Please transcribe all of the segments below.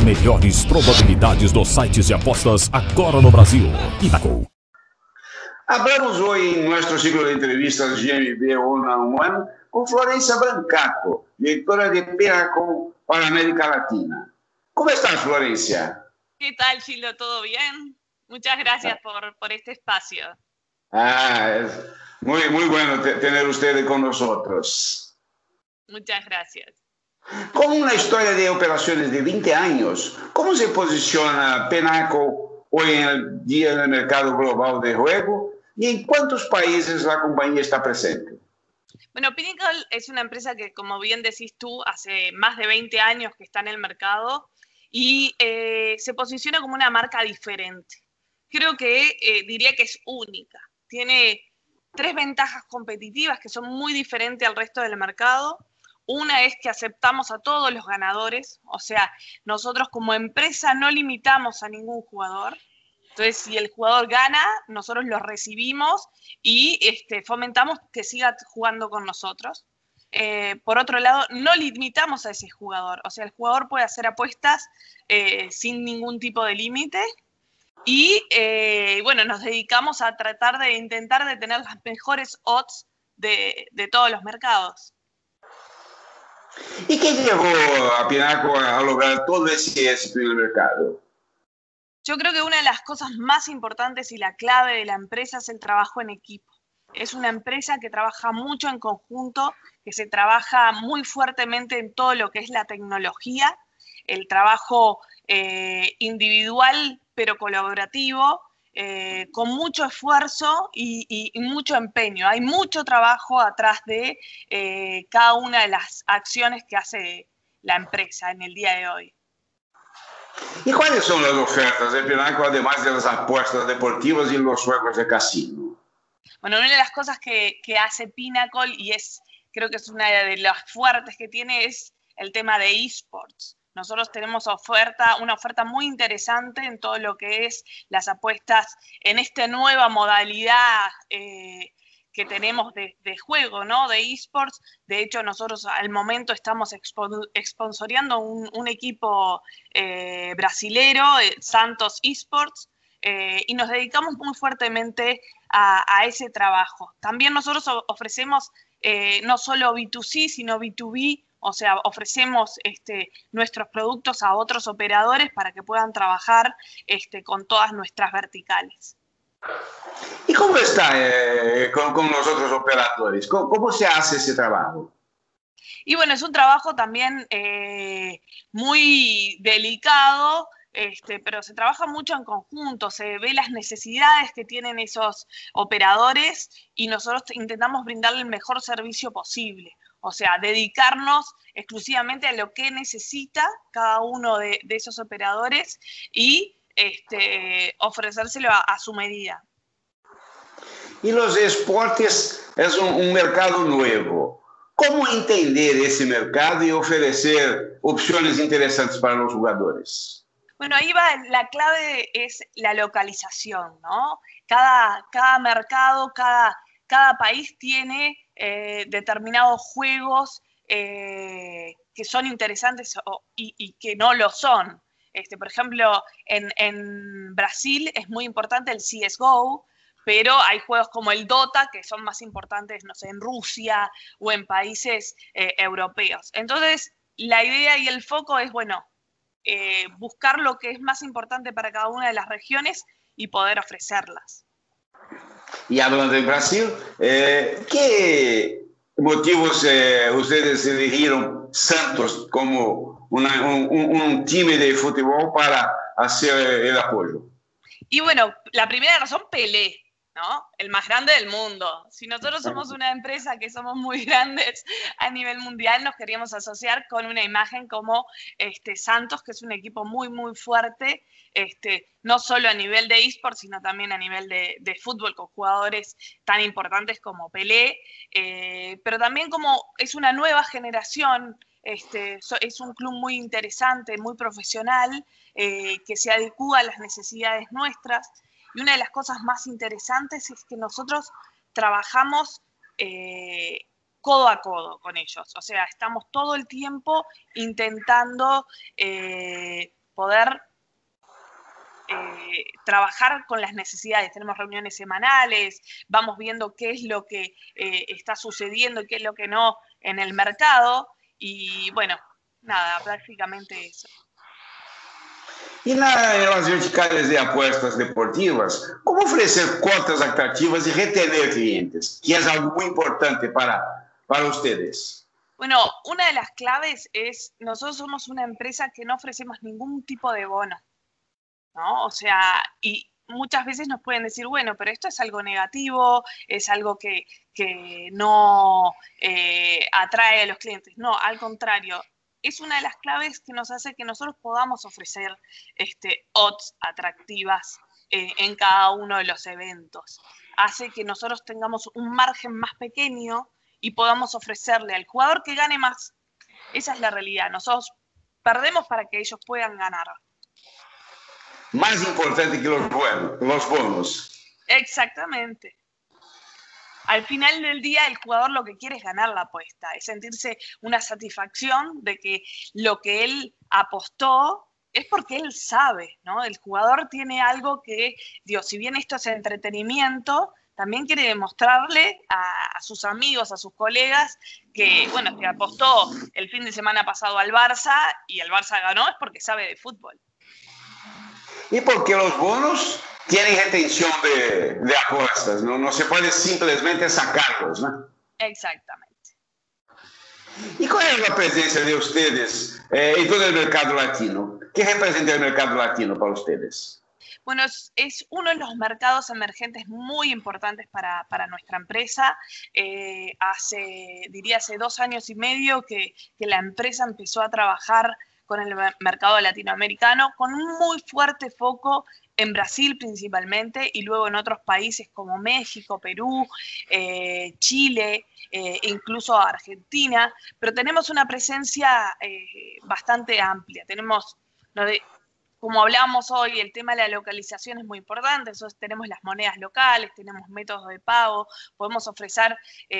melhores probabilidades dos sites de apostas agora no Brasil. Pinnacle. Hablamos hoy en nuestro ciclo de entrevistas GMB One on One con Florencia Brancato, directora de Pinnacle para América Latina. ¿Cómo estás, Florencia? ¿Qué tal, Gildo? ¿Todo bien? Muchas gracias por este espacio. Es muy bueno tener usted con nosotros. Muchas gracias. Con una historia de operaciones de 20 años, ¿cómo se posiciona Pinnacle hoy en el día en el mercado global de juego y en cuántos países la compañía está presente? Bueno, Pinnacle es una empresa que, como bien decís tú, hace más de 20 años que está en el mercado y se posiciona como una marca diferente. Creo que diría que es única. Tiene 3 ventajas competitivas que son muy diferentes al resto del mercado. Una es que aceptamos a todos los ganadores, o sea, nosotros como empresa no limitamos a ningún jugador. Entonces, si el jugador gana, nosotros lo recibimos y fomentamos que siga jugando con nosotros. Por otro lado, no limitamos a ese jugador, o sea, el jugador puede hacer apuestas sin ningún tipo de límite. Y bueno, nos dedicamos a tratar de intentar de tener las mejores odds de todos los mercados. ¿Y qué llevó a Pinnacle a lograr todo ese éxito en el mercado? Yo creo que una de las cosas más importantes y la clave de la empresa es el trabajo en equipo. Es una empresa que trabaja mucho en conjunto, que se trabaja muy fuertemente en todo lo que es la tecnología, el trabajo individual pero colaborativo, con mucho esfuerzo y mucho empeño. Hay mucho trabajo atrás de cada una de las acciones que hace la empresa en el día de hoy. ¿Y cuáles son las ofertas de Pinnacle, además de las apuestas deportivas y los juegos de casino? Bueno, una de las cosas que hace Pinnacle, y creo que es una de las fuertes que tiene, es el tema de eSports. Nosotros tenemos una oferta muy interesante en todo lo que es las apuestas en esta nueva modalidad que tenemos de juego, ¿no? De eSports. De hecho, nosotros al momento estamos sponsoreando un equipo brasilero, Santos Esports, y nos dedicamos muy fuertemente a ese trabajo. También nosotros ofrecemos no solo B2C, sino B2B, o sea, ofrecemos nuestros productos a otros operadores para que puedan trabajar con todas nuestras verticales. ¿Y cómo está con los otros operadores? ¿Cómo se hace ese trabajo? Y bueno, es un trabajo también muy delicado, pero se trabaja mucho en conjunto, se ve las necesidades que tienen esos operadores y nosotros intentamos brindarle el mejor servicio posible. O sea, dedicarnos exclusivamente a lo que necesita cada uno de esos operadores y ofrecérselo a su medida. Y los esportes es un mercado nuevo. ¿Cómo entender ese mercado y ofrecer opciones interesantes para los jugadores? Bueno, ahí va, la clave es la localización, ¿no? Cada mercado, cada país tiene determinados juegos que son interesantes y que no lo son. Por ejemplo, en Brasil es muy importante el CSGO, pero hay juegos como el Dota que son más importantes, no sé, en Rusia o en países europeos. Entonces, la idea y el foco es, bueno, buscar lo que es más importante para cada una de las regiones y poder ofrecerlas. Y hablando de Brasil, ¿qué motivos ustedes eligieron Santos como un time de fútbol para hacer el apoyo? Y bueno, la primera razón, Pelé, ¿no? El más grande del mundo. Si nosotros somos una empresa que somos muy grandes a nivel mundial, nos queríamos asociar con una imagen como Santos, que es un equipo muy, muy fuerte, no solo a nivel de eSports, sino también a nivel de fútbol, con jugadores tan importantes como Pelé, pero también como es una nueva generación, es un club muy interesante, muy profesional, que se adecúa a las necesidades nuestras. Y una de las cosas más interesantes es que nosotros trabajamos codo a codo con ellos. O sea, estamos todo el tiempo intentando poder trabajar con las necesidades. Tenemos reuniones semanales, vamos viendo qué es lo que está sucediendo y qué es lo que no en el mercado, y bueno, nada, prácticamente eso. E nas verticais de apostas deportivas, como oferecer cotas atrativas e retener clientes, que é algo muito importante para ustedes? Bueno, una de las claves es, nosotros somos una empresa que no ofrecemos ningún tipo de bono, ¿no? O sea, y muchas veces nos pueden decir, bueno, pero esto es algo negativo, es algo que no atrae a los clientes. No, al contrario, es una de las claves que nos hace que nosotros podamos ofrecer odds atractivas en cada uno de los eventos. Hace que nosotros tengamos un margen más pequeño y podamos ofrecerle al jugador que gane más. Esa es la realidad. Nosotros perdemos para que ellos puedan ganar. Más importante que los bonos. Exactamente. Al final del día, el jugador lo que quiere es ganar la apuesta, es sentirse una satisfacción de que lo que él apostó es porque él sabe, ¿no? El jugador tiene algo que, Dios, si bien esto es entretenimiento, también quiere demostrarle a sus amigos, a sus colegas, que, bueno, que apostó el fin de semana pasado al Barça y el Barça ganó, es porque sabe de fútbol. Y porque los bonos tienen retención de apuestas, ¿no? Se puede simplemente sacarlos, ¿no? Exactamente. ¿Y cuál es la presencia de ustedes en todo el mercado latino? ¿Qué representa el mercado latino para ustedes? Bueno, es uno de los mercados emergentes muy importantes para nuestra empresa. Diría hace 2 años y medio que la empresa empezó a trabajar con el mercado latinoamericano, con un muy fuerte foco en Brasil principalmente, y luego en otros países como México, Perú, Chile, incluso Argentina, pero tenemos una presencia bastante amplia. Tenemos, como hablábamos hoy, el tema de la localización es muy importante, entonces tenemos las monedas locales, tenemos métodos de pago, podemos ofrecer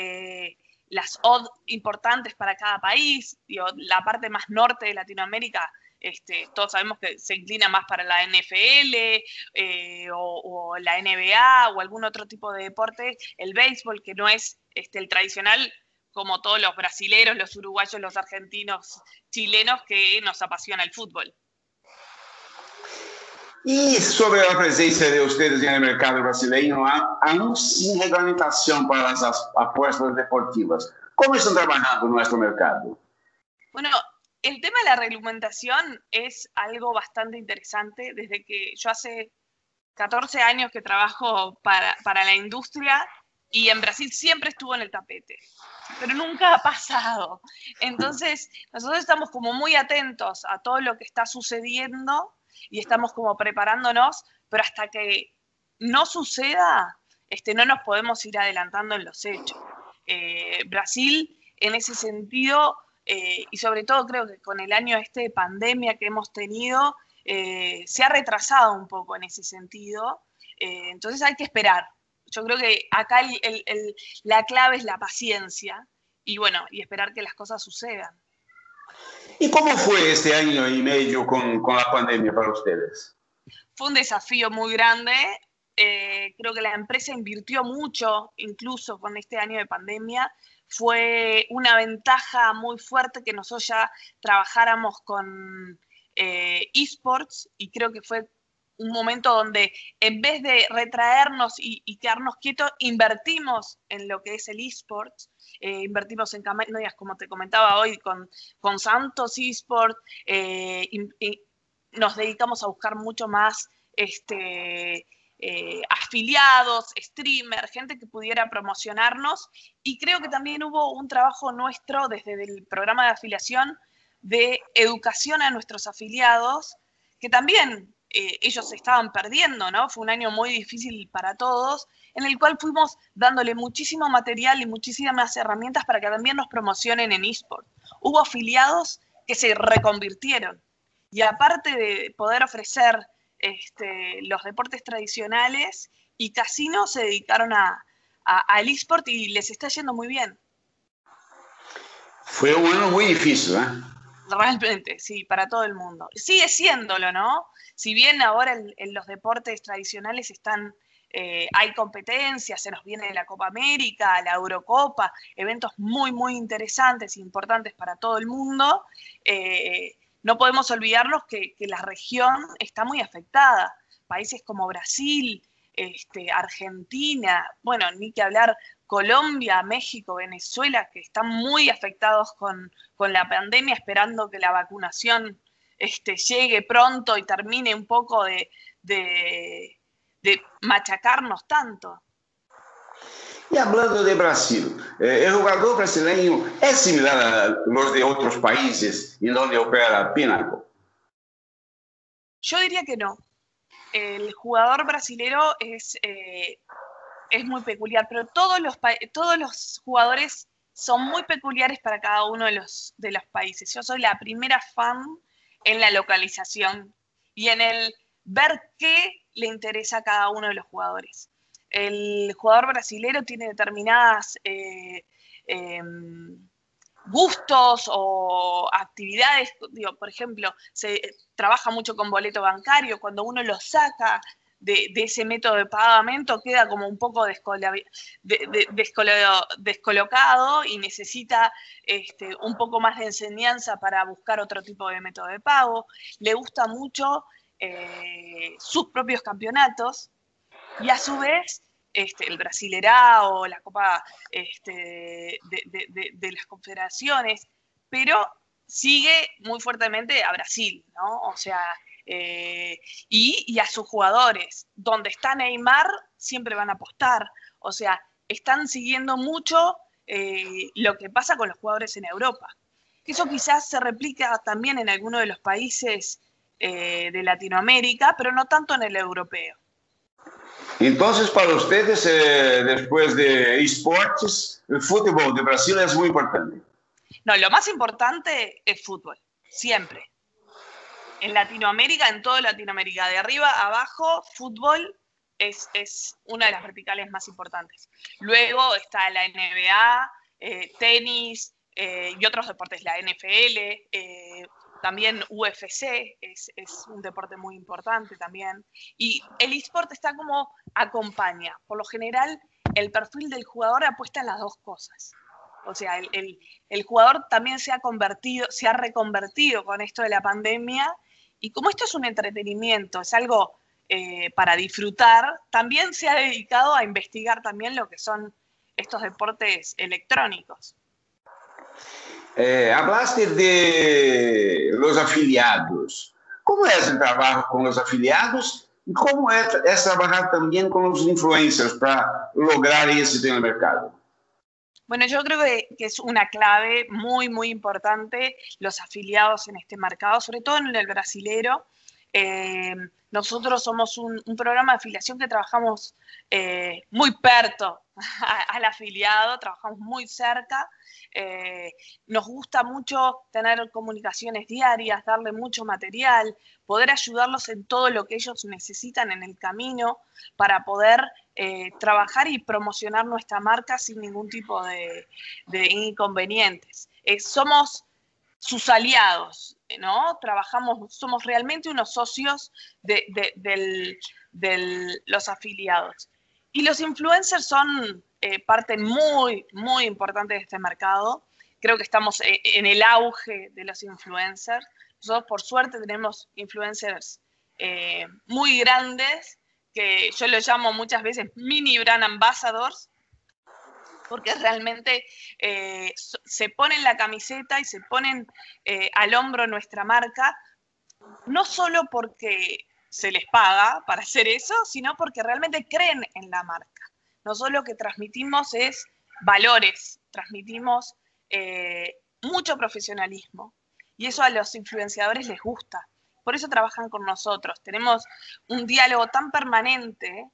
las odds importantes para cada país. Digo, la parte más norte de Latinoamérica, todos sabemos que se inclina más para la NFL o la NBA o algún otro tipo de deporte, el béisbol, que no es el tradicional, como todos los brasileros, los uruguayos, los argentinos, chilenos, que nos apasiona el fútbol. Y sobre la presencia de ustedes en el mercado brasileño, aún sin reglamentación para las apuestas deportivas, ¿cómo están trabajando en nuestro mercado? Bueno, el tema de la reglamentación es algo bastante interesante. Desde que yo hace 14 años que trabajo para la industria, y en Brasil siempre estuvo en el tapete, pero nunca ha pasado. Entonces, nosotros estamos como muy atentos a todo lo que está sucediendo y estamos como preparándonos, pero hasta que no suceda, no nos podemos ir adelantando en los hechos. Brasil, en ese sentido, y sobre todo creo que con el año de pandemia que hemos tenido, se ha retrasado un poco en ese sentido, entonces hay que esperar. Yo creo que acá la clave es la paciencia y bueno, y esperar que las cosas sucedan. ¿Y cómo fue este año y medio con la pandemia para ustedes? Fue un desafío muy grande. Creo que la empresa invirtió mucho, incluso con este año de pandemia. Fue una ventaja muy fuerte que nosotros ya trabajáramos con eSports, y creo que fue un momento donde en vez de retraernos y quedarnos quietos, invertimos en lo que es el eSports. Invertimos en campañas, como te comentaba hoy, con Santos eSports, nos dedicamos a buscar mucho más afiliados, streamers, gente que pudiera promocionarnos, y creo que también hubo un trabajo nuestro desde el programa de afiliación de educación a nuestros afiliados, que también ellos estaban perdiendo, ¿no? Fue un año muy difícil para todos, en el cual fuimos dándole muchísimo material y muchísimas herramientas para que también nos promocionen en eSport. Hubo afiliados que se reconvirtieron, y aparte de poder ofrecer los deportes tradicionales y casinos, se dedicaron al eSport y les está yendo muy bien. Fue un año muy difícil, ¿eh? Realmente, sí, para todo el mundo. Sigue siéndolo, ¿no? Si bien ahora en los deportes tradicionales hay competencias, se nos viene la Copa América, la Eurocopa, eventos muy, muy interesantes e importantes para todo el mundo, no podemos olvidarnos que la región está muy afectada. Países como Brasil, Argentina, bueno, ni que hablar Colombia, México, Venezuela, que están muy afectados con la pandemia, esperando que la vacunación llegue pronto y termine un poco de machacarnos tanto. E hablando de Brasil, o jogador brasileño é similar a los de outros países em onde opera Pinnacle? Yo diría que no. El jugador brasilero es muy peculiar, pero todos los jugadores son muy peculiares para cada uno de los países. Yo soy la primera fan en la localización y en el ver qué le interesa a cada uno de los jugadores. El jugador brasilero tiene determinadas gustos o actividades, digo, por ejemplo, se trabaja mucho con boleto bancario, cuando uno lo saca de ese método de pagamento queda como un poco descolocado y necesita un poco más de enseñanza para buscar otro tipo de método de pago. Le gusta mucho sus propios campeonatos y a su vez el Brasilerao, la Copa de las Confederaciones, pero sigue muy fuertemente a Brasil, ¿no? O sea, y a sus jugadores. Donde está Neymar, siempre van a apostar. O sea, están siguiendo mucho lo que pasa con los jugadores en Europa. Eso quizás se replica también en algunos de los países de Latinoamérica, pero no tanto en el europeo. Entonces, para ustedes, después de esportes, el fútbol de Brasil es muy importante. No, lo más importante es fútbol, siempre. En Latinoamérica, en toda Latinoamérica, de arriba a abajo, fútbol es una de las verticales más importantes. Luego está la NBA, tenis y otros deportes, la NFL, también UFC es un deporte muy importante también. Y el eSport está como acompaña. Por lo general, el perfil del jugador apuesta en las dos cosas. O sea, el jugador también se ha reconvertido con esto de la pandemia. Y como esto es un entretenimiento, es algo para disfrutar, también se ha dedicado a investigar también lo que son estos deportes electrónicos. Hablaste de los afiliados. ¿Cómo es el trabajo con los afiliados? ¿Y cómo es trabajar también con los influencers para lograr éxito en el mercado? Bueno, yo creo que es una clave muy, muy importante los afiliados en este mercado, sobre todo en el brasilero. Nosotros somos un programa de afiliación que trabajamos muy perto al afiliado, trabajamos muy cerca. Nos gusta mucho tener comunicaciones diarias, darle mucho material, poder ayudarlos en todo lo que ellos necesitan en el camino para poder trabajar y promocionar nuestra marca sin ningún tipo de inconvenientes. Somos sus aliados, ¿no? Somos realmente unos socios de los afiliados. Y los influencers son parte muy, muy importante de este mercado. Creo que estamos en el auge de los influencers. Nosotros, por suerte, tenemos influencers muy grandes, que yo los llamo muchas veces mini brand ambassadors, porque realmente se ponen la camiseta y se ponen al hombro nuestra marca, no solo porque se les paga para hacer eso, sino porque realmente creen en la marca. Nosotros lo que transmitimos es valores, transmitimos mucho profesionalismo, y eso a los influenciadores les gusta. Por eso trabajan con nosotros. Tenemos un diálogo tan permanente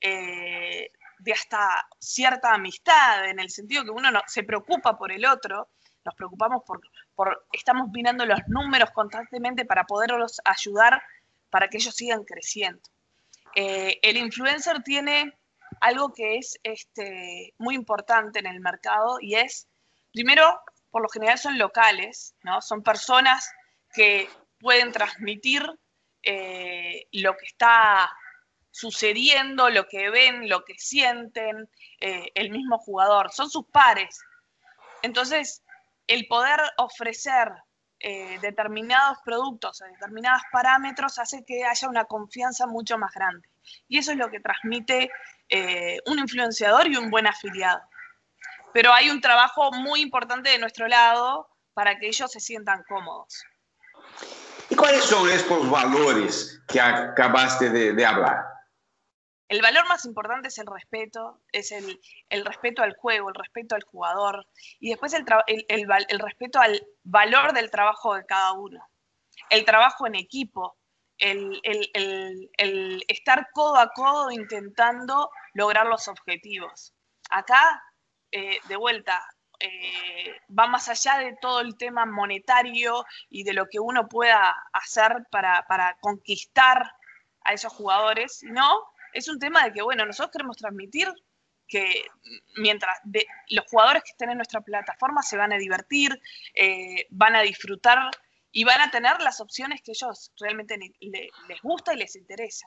de hasta cierta amistad, en el sentido que uno se preocupa por el otro, nos preocupamos estamos mirando los números constantemente para poderlos ayudar para que ellos sigan creciendo. El influencer tiene algo que es muy importante en el mercado, y es, primero, por lo general son locales, ¿no? Son personas que pueden transmitir lo que está sucediendo, lo que ven, lo que sienten el mismo jugador. Son sus pares. Entonces, el poder ofrecer determinados productos o determinados parámetros hace que haya una confianza mucho más grande. Y eso es lo que transmite un influenciador y un buen afiliado. Pero hay un trabajo muy importante de nuestro lado para que ellos se sientan cómodos. ¿Y cuáles son estos valores que acabaste de hablar? El valor más importante es el respeto, es el respeto al juego, el respeto al jugador y después el respeto al valor del trabajo de cada uno. El trabajo en equipo, el estar codo a codo intentando lograr los objetivos. Acá, de vuelta, va más allá de todo el tema monetario y de lo que uno pueda hacer para conquistar a esos jugadores, sino es un tema de que, bueno, nosotros queremos transmitir que mientras los jugadores que estén en nuestra plataforma se van a divertir, van a disfrutar y van a tener las opciones que ellos realmente les gusta y les interesa.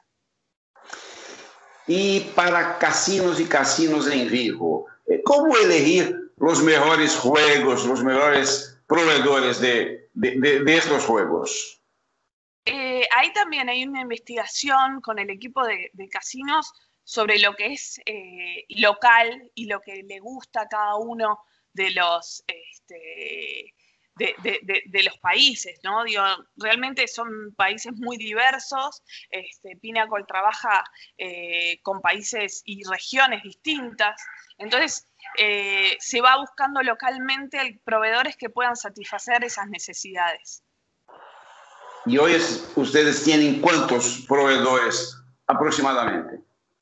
Y para casinos y casinos en vivo, ¿cómo elegir los mejores juegos, los mejores proveedores de estos juegos? Ahí también hay una investigación con el equipo de casinos sobre lo que es local y lo que le gusta a cada uno de los, de los países, ¿no? Digo, realmente son países muy diversos. Pinnacle trabaja con países y regiones distintas. Entonces, se va buscando localmente proveedores que puedan satisfacer esas necesidades. ¿Y hoy ustedes tienen cuántos proveedores aproximadamente?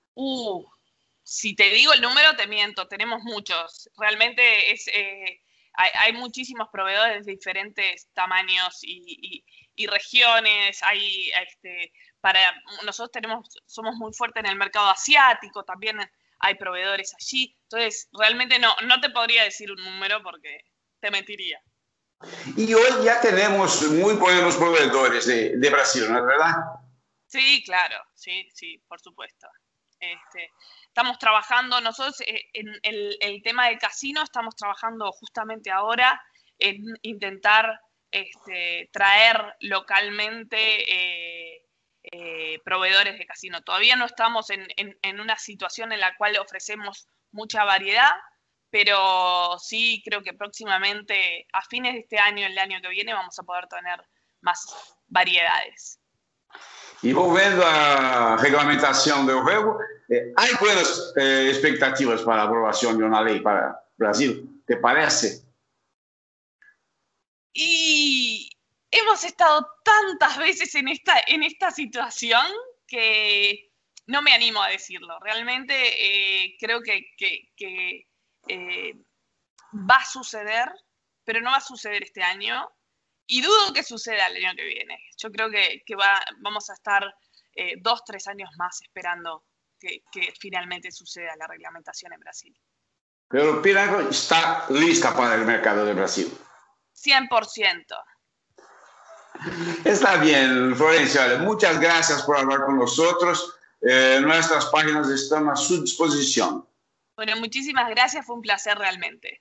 Si te digo el número, te miento. Tenemos muchos. Realmente hay muchísimos proveedores de diferentes tamaños y regiones. Nosotros somos muy fuertes en el mercado asiático. También hay proveedores allí. Entonces, realmente no te podría decir un número porque te mentiría. Y hoy ya tenemos muy buenos proveedores de Brasil, ¿no es verdad? Sí, claro, sí, por supuesto. Estamos trabajando, nosotros en el tema del casino estamos trabajando justamente ahora en intentar traer localmente proveedores de casino. Todavía no estamos en una situación en la cual ofrecemos mucha variedad, pero sí creo que próximamente, a fines de este año, el año que viene, vamos a poder tener más variedades. Y volviendo a la reglamentación del juego, ¿hay buenas expectativas para la aprobación de una ley para Brasil? ¿Te parece? Y hemos estado tantas veces en esta situación que no me animo a decirlo. Realmente creo que va a suceder, pero no va a suceder este año y dudo que suceda el año que viene. Yo creo que vamos a estar 2-3 años más esperando que finalmente suceda la reglamentación en Brasil. Pero Pinnacle está lista para el mercado de Brasil. 100%. Está bien, Florencia. Muchas gracias por hablar con nosotros. Nuestras páginas están a su disposición. Bueno, muchísimas gracias, fue un placer realmente.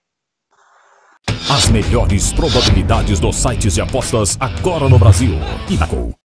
As melhores probabilidades dos sites de apostas agora no Brasil. Pinnacle.